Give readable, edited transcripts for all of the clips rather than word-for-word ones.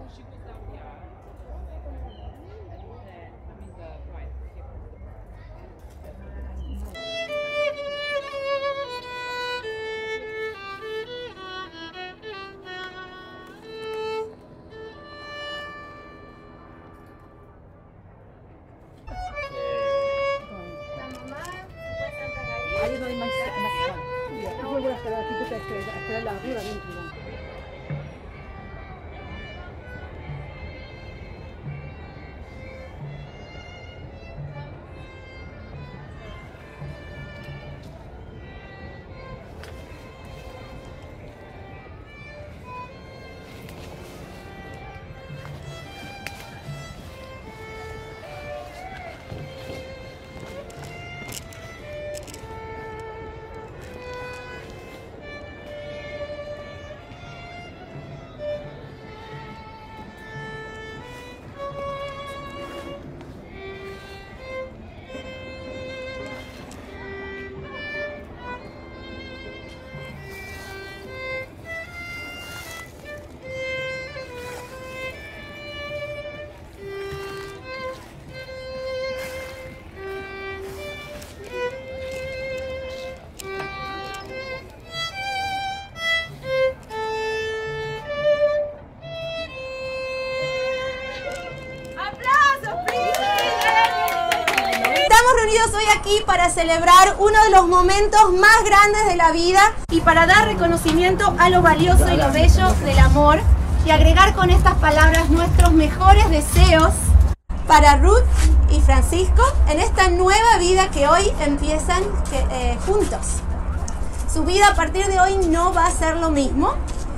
Reunidos hoy aquí para celebrar uno de los momentos más grandes de la vida y para dar reconocimiento a lo valioso y lo bello del amor y agregar con estas palabras nuestros mejores deseos para Ruth y Francisco en esta nueva vida que hoy empiezan juntos. Su vida a partir de hoy no va a ser lo mismo,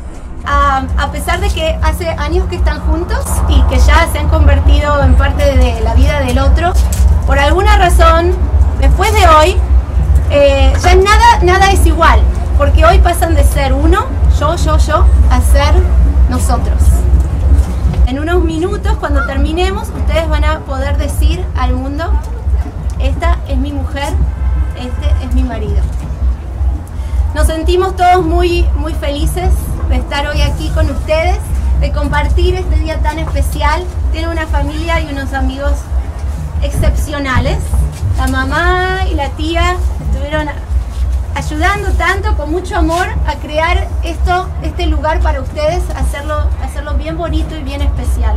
a pesar de que hace años que están juntos y que ya se han convertido en parte de la vida del otro. Por alguna razón, después de hoy, ya nada es igual, porque hoy pasan de ser uno, yo, a ser nosotros. En unos minutos, cuando terminemos, ustedes van a poder decir al mundo, esta es mi mujer, este es mi marido. Nos sentimos todos muy felices de estar hoy aquí con ustedes, de compartir este día tan especial. Tienen una familia y unos amigos excepcionales. La mamá y la tía estuvieron ayudando tanto, con mucho amor, a crear este lugar para ustedes, hacerlo bien bonito y bien especial.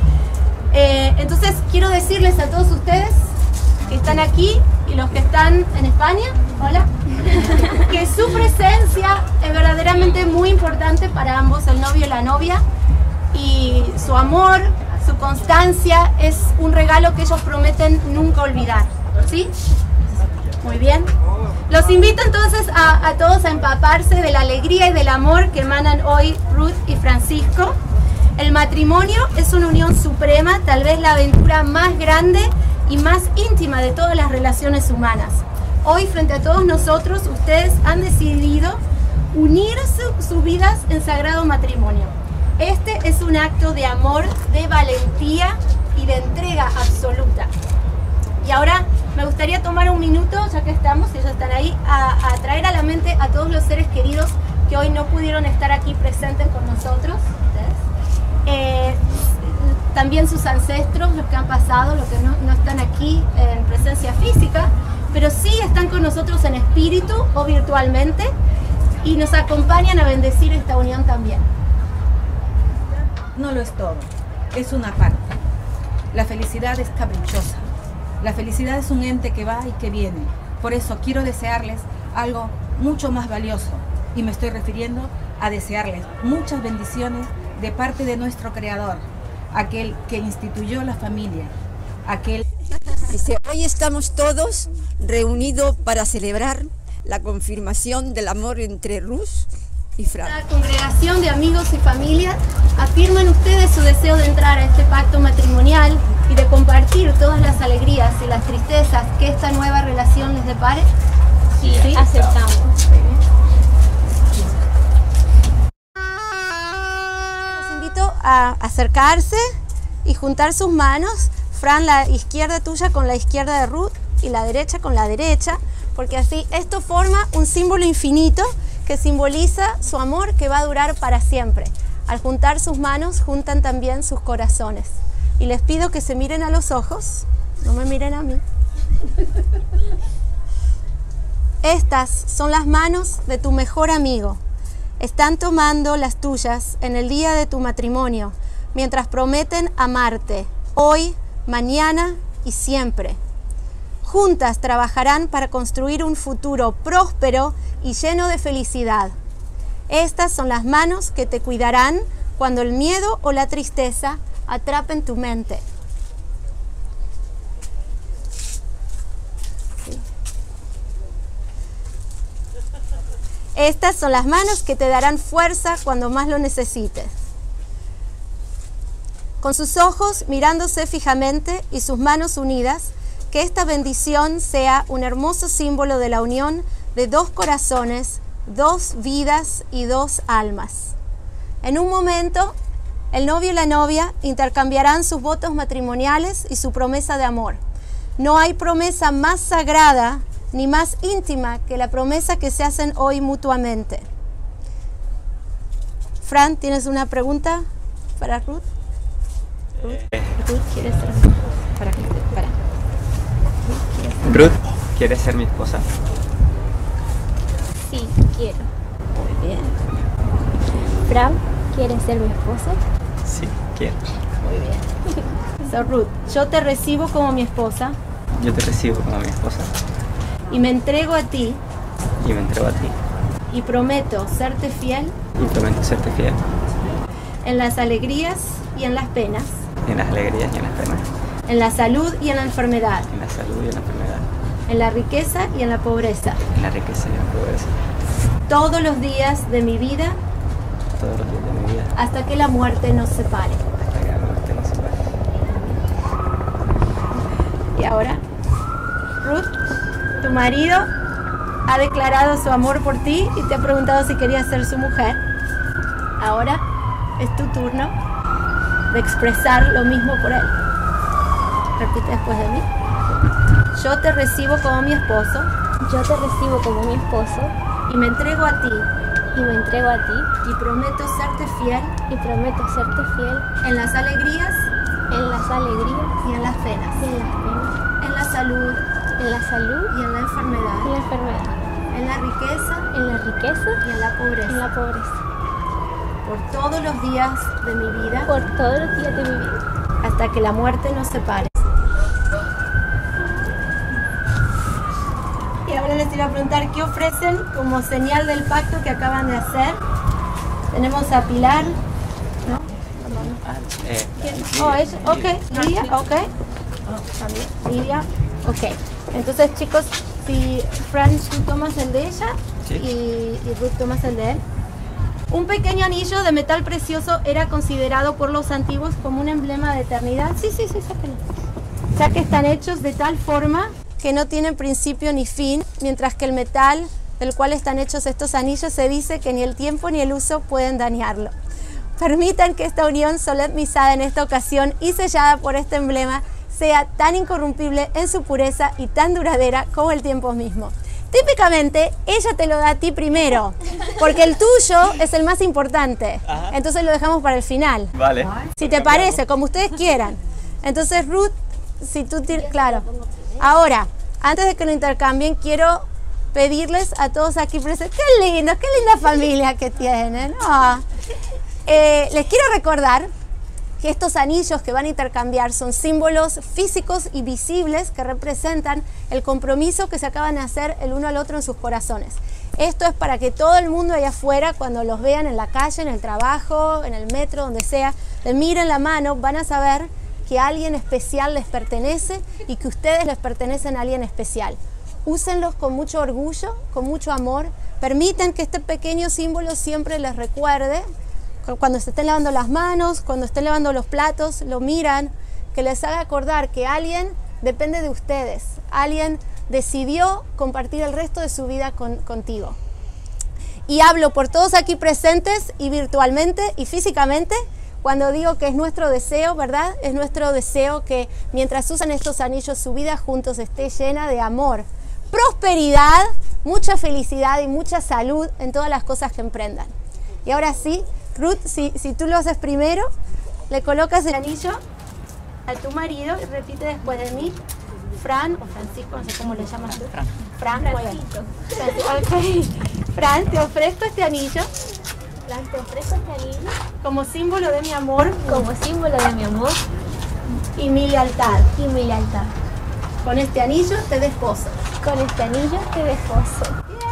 Entonces quiero decirles a todos ustedes que están aquí y los que están en España, hola, que su presencia es verdaderamente muy importante para ambos, el novio y la novia, y su amor, su constancia es un regalo que ellos prometen nunca olvidar, ¿sí? Muy bien. Los invito entonces a todos a empaparse de la alegría y del amor que emanan hoy Ruth y Francisco. El matrimonio es una unión suprema, tal vez la aventura más grande y más íntima de todas las relaciones humanas. Hoy, frente a todos nosotros, ustedes han decidido unir sus vidas en sagrado matrimonio. Este es un acto de amor, de valentía y de entrega absoluta. Y ahora me gustaría tomar un minuto, ya que estamos, ellos están ahí, a traer a la mente a todos los seres queridos que hoy no pudieron estar aquí presentes con nosotros. También sus ancestros, los que han pasado, los que no están aquí en presencia física, pero sí están con nosotros en espíritu o virtualmente y nos acompañan a bendecir esta unión también. No lo es todo, es una parte. La felicidad es caprichosa. La felicidad es un ente que va y que viene. Por eso quiero desearles algo mucho más valioso. Y me estoy refiriendo a desearles muchas bendiciones de parte de nuestro Creador, aquel que instituyó la familia, aquel... Dice, hoy estamos todos reunidos para celebrar la confirmación del amor entre Ruth y Fran. La congregación de amigos y familia afirman ustedes su deseo de entrar a este pacto matrimonial y de compartir todas las alegrías y las tristezas que esta nueva relación les depare. Sí, ¿sí? Aceptamos. Los invito a acercarse y juntar sus manos, Fran, la izquierda tuya con la izquierda de Ruth y la derecha con la derecha, porque así esto forma un símbolo infinito que simboliza su amor que va a durar para siempre. Al juntar sus manos, juntan también sus corazones. Y les pido que se miren a los ojos, no me miren a mí. Estas son las manos de tu mejor amigo. Están tomando las tuyas en el día de tu matrimonio, mientras prometen amarte, hoy, mañana y siempre. Juntas trabajarán para construir un futuro próspero y lleno de felicidad. Estas son las manos que te cuidarán cuando el miedo o la tristeza atrapen tu mente. Estas son las manos que te darán fuerza cuando más lo necesites. Con sus ojos mirándose fijamente y sus manos unidas, que esta bendición sea un hermoso símbolo de la unión de dos corazones, dos vidas y dos almas. En un momento, el novio y la novia intercambiarán sus votos matrimoniales y su promesa de amor. No hay promesa más sagrada ni más íntima que la promesa que se hacen hoy mutuamente. Fran, ¿tienes una pregunta para Ruth? Ruth, ¿quieres ser? Para. Ruth, ¿quieres ser mi esposa? Sí, quiero. Muy bien. Fran, ¿quieres ser mi esposa? Sí, quiero. Muy bien. So, Ruth, yo te recibo como mi esposa. Yo te recibo como mi esposa. Y me entrego a ti. Y me entrego a ti. Y prometo serte fiel. Y prometo serte fiel. En las alegrías y en las penas. En las alegrías y en las penas. En la salud y en la enfermedad. En la salud y en la enfermedad. En la riqueza y en la pobreza. En la riqueza y en la pobreza. Todos los días de mi vida. Todos los días de mi vida. Hasta que la muerte nos separe. Hasta que la muerte nos separe. Y ahora, Ruth, tu marido ha declarado su amor por ti y te ha preguntado si querías ser su mujer. Ahora es tu turno de expresar lo mismo por él. Repite después de mí. Yo te recibo como mi esposo. Yo te recibo como mi esposo. Y me entrego a ti. Y me entrego a ti. Y prometo serte fiel. Y prometo serte fiel. En las alegrías. En las alegrías. Y en las penas. Y en las penas. En la salud. En la salud. Y en la enfermedad. En la enfermedad. En la riqueza. En la riqueza. Y en la pobreza. En la pobreza. Por todos los días de mi vida. Por todos los días de mi vida. Hasta que la muerte nos separe. Y ahora les iba a preguntar qué ofrecen como señal del pacto que acaban de hacer. Tenemos a Pilar, ¿no? Oh, es, ok, Lidia, ok. También, Lidia, ok. Entonces, chicos, si Fran, tú tomas el de ella, sí, y Ruth tomas el de él. Un pequeño anillo de metal precioso era considerado por los antiguos como un emblema de eternidad. Sí, sáquenlo. Ya que están hechos de tal forma que no tienen principio ni fin, mientras que el metal del cual están hechos estos anillos se dice que ni el tiempo ni el uso pueden dañarlo. Permitan que esta unión solemnizada en esta ocasión y sellada por este emblema sea tan incorrumpible en su pureza y tan duradera como el tiempo mismo. Típicamente, ella te lo da a ti primero, porque el tuyo es el más importante. Ajá. Entonces lo dejamos para el final. Vale. Si te parece, como ustedes quieran. Entonces, Ruth, si tú claro. Ahora, antes de que lo intercambien, quiero pedirles a todos aquí presentes, qué linda familia que tienen. Oh. Les quiero recordar que estos anillos que van a intercambiar son símbolos físicos y visibles que representan el compromiso que se acaban de hacer el uno al otro en sus corazones. Esto es para que todo el mundo allá afuera, cuando los vean en la calle, en el trabajo, en el metro, donde sea, les miren la mano, van a saber que alguien especial les pertenece y que ustedes les pertenecen a alguien especial. Úsenlos con mucho orgullo, con mucho amor. Permiten que este pequeño símbolo siempre les recuerde. Cuando se estén lavando las manos, cuando estén lavando los platos, lo miran, que les haga acordar que alguien depende de ustedes. Alguien decidió compartir el resto de su vida contigo. Y hablo por todos aquí presentes y virtualmente y físicamente cuando digo que es nuestro deseo, ¿verdad? Es nuestro deseo que mientras usan estos anillos su vida juntos esté llena de amor, prosperidad, mucha felicidad y mucha salud en todas las cosas que emprendan. Y ahora sí, Ruth, si tú lo haces primero, le colocas el anillo a tu marido y repite después de mí. Fran o Francisco, no sé cómo le llamas tú. Fran, muy bien. Ok. Fran, te ofrezco este anillo. Fran, te ofrezco este anillo como símbolo de mi amor. Como símbolo de mi amor. Y mi lealtad. Y mi lealtad. Con este anillo te desposo. Con este anillo te desposo.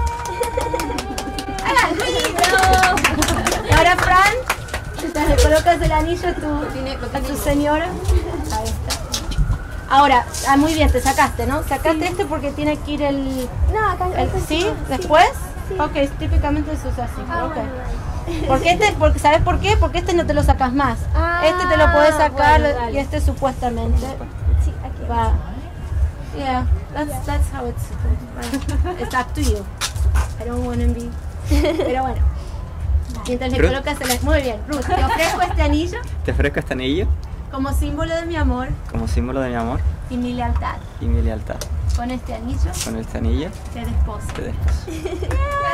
Y ahora, Fran, le colocas el anillo a tu señora. Ahí está. Ahora, muy bien, te sacaste, ¿no? Sacaste este porque tiene que ir el... No, acá ¿sí? ¿Después? Sí. Ok, típicamente se usa así. Ah, Okay. bueno. Porque ¿sabes por qué? Porque este no te lo sacas más. Este te lo puedes sacar, bueno, dale. y este supuestamente Sí, aquí. va. Yeah, that's how it's supposed. It's up to you. I don't want to be. Pero bueno. Mientras le Ruth. colocas el... Muy bien, Ruth, te ofrezco este anillo Te ofrezco este anillo como símbolo de mi amor como símbolo de mi amor y mi lealtad. y mi lealtad. Con este anillo Con este anillo te desposo. te desposo.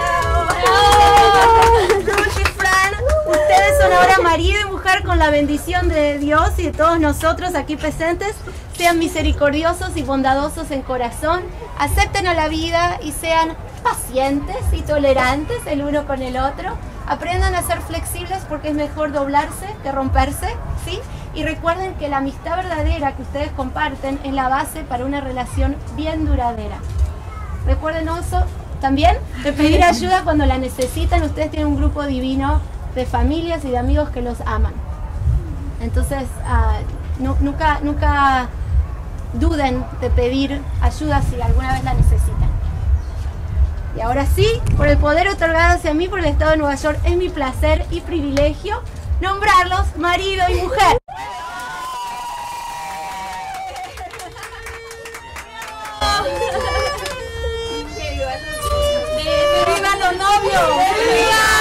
Ruth y Fran, ustedes son ahora marido y mujer con la bendición de Dios y de todos nosotros aquí presentes. Sean misericordiosos y bondadosos en corazón, acepten a la vida y sean pacientes y tolerantes el uno con el otro. Aprendan a ser flexibles porque es mejor doblarse que romperse, ¿sí? Y recuerden que la amistad verdadera que ustedes comparten es la base para una relación bien duradera. Recuerden eso también, de pedir ayuda cuando la necesitan. Ustedes tienen un grupo divino de familias y de amigos que los aman. Entonces, nunca duden de pedir ayuda si alguna vez la necesitan. Y ahora sí, por el poder otorgado hacia mí por el Estado de Nueva York, es mi placer y privilegio nombrarlos marido y mujer. ¡Vivan los novios!